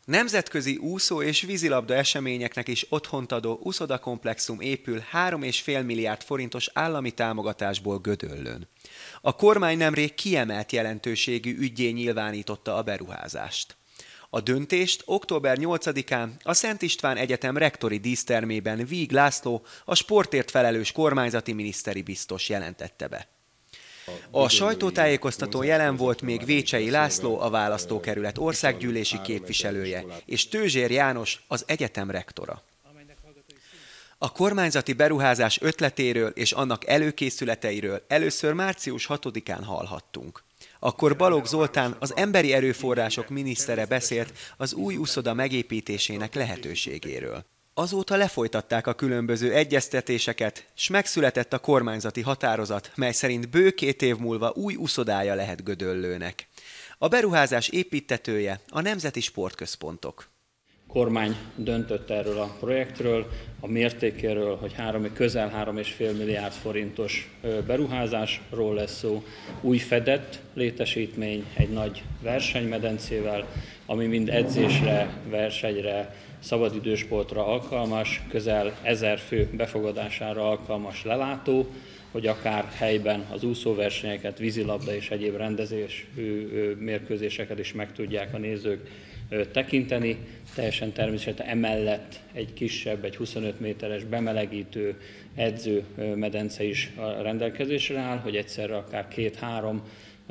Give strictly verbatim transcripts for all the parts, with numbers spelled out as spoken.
Nemzetközi úszó- és vízilabda eseményeknek is otthont adó uszodakomplexum épül három egész öt milliárd forintos állami támogatásból Gödöllőn. A kormány nemrég kiemelt jelentőségű üggyé nyilvánította a beruházást. A döntést október nyolcadikán a Szent István Egyetem rektori dísztermében Víg László, a sportért felelős kormányzati miniszteri biztos jelentette be. A sajtótájékoztatón jelen volt még Vécsei László, a választókerület országgyűlési képviselője, és Tőzsér János, az egyetem rektora. A kormányzati beruházás ötletéről és annak előkészületeiről először március hatodikán hallhattunk. Akkor Balogh Zoltán, az emberi erőforrások minisztere beszélt az új uszoda megépítésének lehetőségéről. Azóta lefolytatták a különböző egyeztetéseket, s megszületett a kormányzati határozat, mely szerint bő két év múlva új uszodája lehet Gödöllőnek. A beruházás építtetője a Nemzeti Sportközpontok. Kormány döntött erről a projektről, a mértékéről, hogy három, közel három egész öt milliárd forintos beruházásról lesz szó, új fedett létesítmény, egy nagy versenymedencével, ami mind edzésre, versenyre, szabadidősportra alkalmas, közel ezer fő befogadására alkalmas lelátó, hogy akár helyben az úszóversenyeket, vízilabda és egyéb rendezés mérkőzéseket is meg tudják a nézők tekinteni. Teljesen természetesen emellett egy kisebb, egy huszonöt méteres bemelegítő edzőmedence is a rendelkezésre áll, hogy egyszerre akár két-három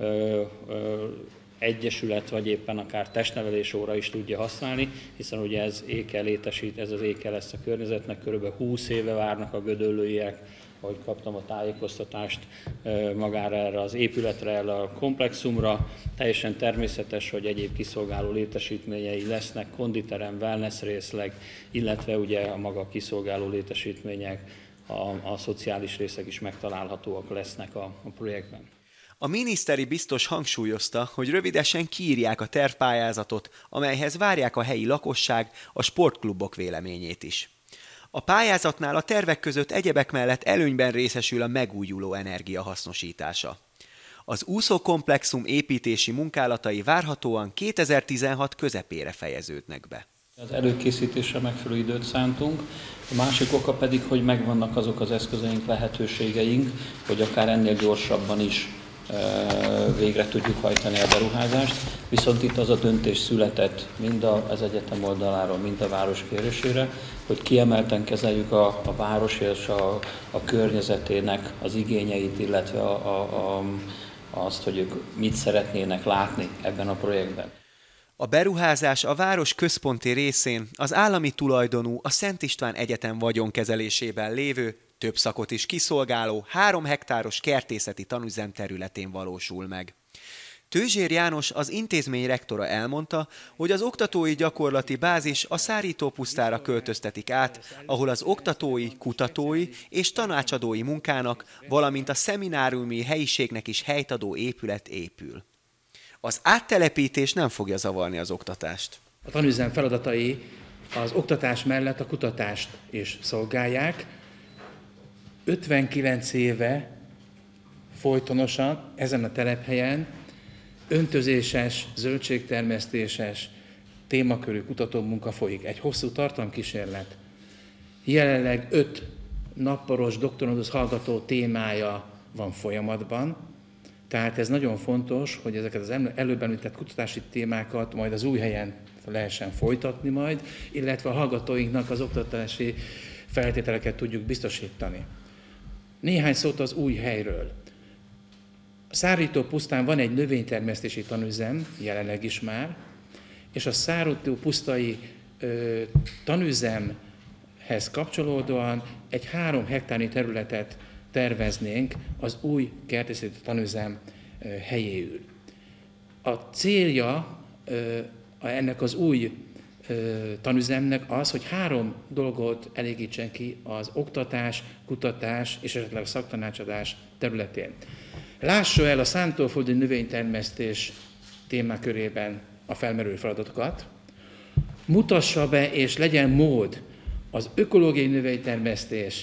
egyesület, vagy éppen akár testnevelés óra is tudja használni, hiszen ugye ez éke létesít, ez az éke lesz a környezetnek, körülbelül húsz éve várnak a gödöllőiek, ahogy kaptam a tájékoztatást magára erre az épületre, erre a komplexumra. Teljesen természetes, hogy egyéb kiszolgáló létesítményei lesznek, konditerem, wellness részleg, illetve ugye a maga kiszolgáló létesítmények, a, a szociális részek is megtalálhatóak lesznek a, a projektben. A miniszteri biztos hangsúlyozta, hogy rövidesen kiírják a tervpályázatot, amelyhez várják a helyi lakosság, a sportklubok véleményét is. A pályázatnál a tervek között egyebek mellett előnyben részesül a megújuló energia hasznosítása. Az úszókomplexum építési munkálatai várhatóan kétezer-tizenhat közepére fejeződnek be. Az előkészítésre megfelelő időt szántunk, a másik oka pedig, hogy megvannak azok az eszközeink, lehetőségeink, hogy akár ennél gyorsabban is végre tudjuk hajtani a beruházást, viszont itt az a döntés született mind az egyetem oldaláról, mind a város kérésére, hogy kiemelten kezeljük a, a város és a, a környezetének az igényeit, illetve a, a, a, azt, hogy ők mit szeretnének látni ebben a projektben. A beruházás a város központi részén az állami tulajdonú, a Szent István Egyetem vagyonkezelésében lévő, több szakot is kiszolgáló, három hektáros kertészeti tanüzem területén valósul meg. Tőzsér János, az intézmény rektora elmondta, hogy az oktatói gyakorlati bázis a Szárítópusztára költöztetik át, ahol az oktatói, kutatói és tanácsadói munkának, valamint a szemináriumi helyiségnek is helyt adó épület épül. Az áttelepítés nem fogja zavarni az oktatást. A tanüzem feladatai az oktatás mellett a kutatást is szolgálják. ötvenkilenc éve folytonosan ezen a telephelyen öntözéses, zöldségtermesztéses témakörű kutatómunka folyik. Egy hosszú tartalomkísérlet. Jelenleg öt napporos doktorandusz hallgató témája van folyamatban, tehát ez nagyon fontos, hogy ezeket az előbb említett kutatási témákat majd az új helyen lehessen folytatni majd, illetve a hallgatóinknak az oktatási feltételeket tudjuk biztosítani. Néhány szót az új helyről. A Szárítópusztán van egy növénytermesztési tanüzem, jelenleg is már, és a Szárítópusztai ö, tanüzemhez kapcsolódóan egy három hektárnyi területet terveznénk az új kertészeti tanüzem ö, helyéül. A célja ö, ennek az új tanüzemnek az, hogy három dolgot elégítsen ki az oktatás, kutatás és esetleg a szaktanácsadás területén. Lássa el a szántóföldi növénytermesztés témakörében a felmerülő feladatokat, mutassa be és legyen mód az ökológiai növénytermesztés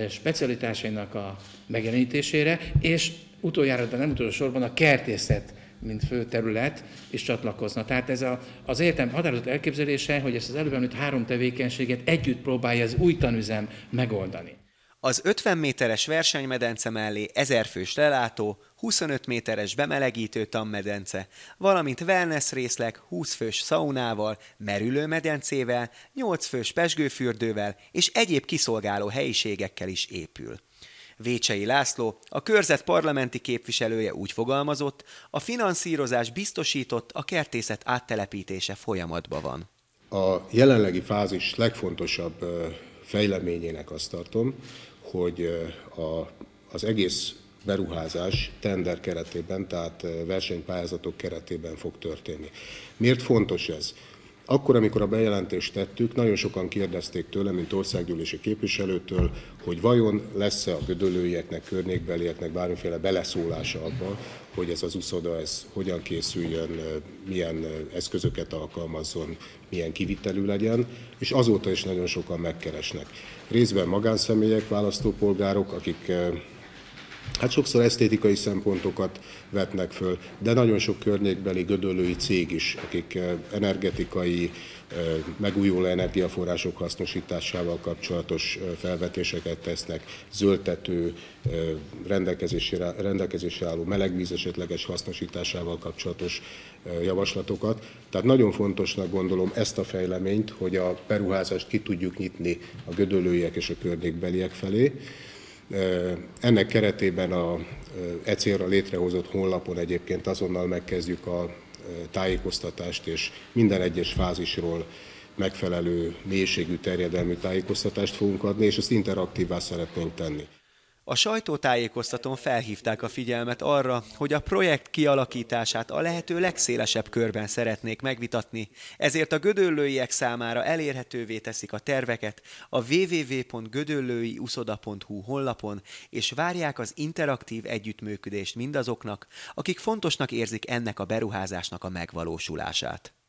specialitásainak a megjelenítésére, és utoljára, de nem utolsó sorban a kertészet mint fő terület, és csatlakozna. Tehát ez a, az egyetem határozott elképzelése, hogy ezt az előbb említett három tevékenységet együtt próbálja az új tanüzem megoldani. Az ötven méteres versenymedence mellé ezer fős lelátó, huszonöt méteres bemelegítő tanmedence, valamint wellness részleg húsz fős szaunával, merülőmedencével, nyolc fős pezsgőfürdővel és egyéb kiszolgáló helyiségekkel is épül. Vécsei László, a körzet parlamenti képviselője úgy fogalmazott, a finanszírozás biztosított, a kertészet áttelepítése folyamatban van. A jelenlegi fázis legfontosabb fejleményének azt tartom, hogy a, az egész beruházás tender keretében, tehát versenypályázatok keretében fog történni. Miért fontos ez? Akkor, amikor a bejelentést tettük, nagyon sokan kérdezték tőlem, mint országgyűlési képviselőtől, hogy vajon lesz-e a gödöllőieknek, környékbelieknek bármiféle beleszólása abban, hogy ez az uszoda ez hogyan készüljön, milyen eszközöket alkalmazzon, milyen kivitelű legyen, és azóta is nagyon sokan megkeresnek. Részben magánszemélyek, választópolgárok, akik hát sokszor esztétikai szempontokat vetnek föl, de nagyon sok környékbeli gödöllői cég is, akik energetikai, megújuló energiaforrások hasznosításával kapcsolatos felvetéseket tesznek, zöldtető, rendelkezésre, rendelkezésre álló melegvíz esetleges hasznosításával kapcsolatos javaslatokat. Tehát nagyon fontosnak gondolom ezt a fejleményt, hogy a beruházást ki tudjuk nyitni a gödöllőiek és a környékbeliek felé. Ennek keretében a e célra létrehozott honlapon egyébként azonnal megkezdjük a tájékoztatást, és minden egyes fázisról megfelelő mélységű terjedelmű tájékoztatást fogunk adni, és ezt interaktívvá szeretnénk tenni. A sajtótájékoztatón felhívták a figyelmet arra, hogy a projekt kialakítását a lehető legszélesebb körben szeretnék megvitatni, ezért a gödöllőiek számára elérhetővé teszik a terveket a double-u double-u double-u pont gödöllői uszoda pont hu honlapon, és várják az interaktív együttműködést mindazoknak, akik fontosnak érzik ennek a beruházásnak a megvalósulását.